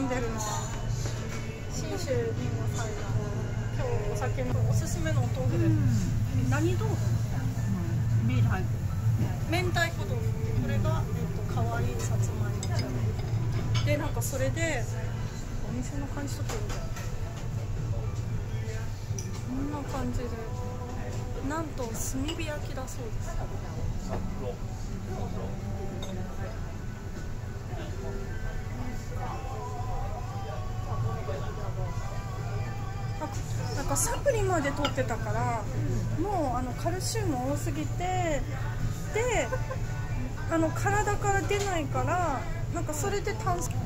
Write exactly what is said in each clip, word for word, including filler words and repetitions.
んでるのは信州りんごサイダー。今日お酒のおすすめのお豆腐です。何豆腐？ 明太子。 明太子豆腐。これがえっと可愛いさつまいも茶で、なんかそれでお店の感じとってるじゃん。こんな感じで、なんと炭火焼きだそうです。なんかサプリまで取ってたから、うん、もうあのカルシウム多すぎて、であの体から出ないから、なんかそれで炭水。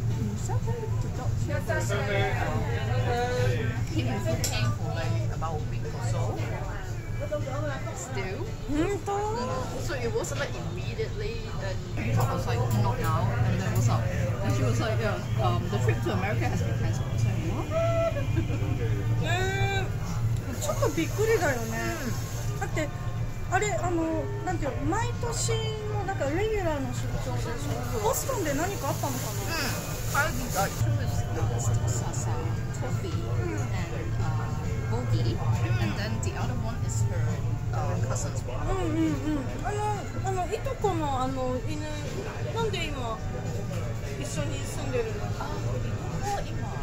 Still? 本当 So it wasn't like immediately, then I was like, not now, and then what's up? And she was like, yeah, um, the trip to America has been cancelled. I was like, what? えー、ちょっとびっくりだよね、うん、だってあれ、あの、なんていうの、毎年のなんかレギュラーの出張でしょ。ボストンで何かあったのかな。 うん、I was Sasa, Toffee, and uh, Bogi, and then the other one is her uh, cousin's one. うんうんうん。あの、あのいとこのあの犬、なんで今一緒に住んでるの？ あ、今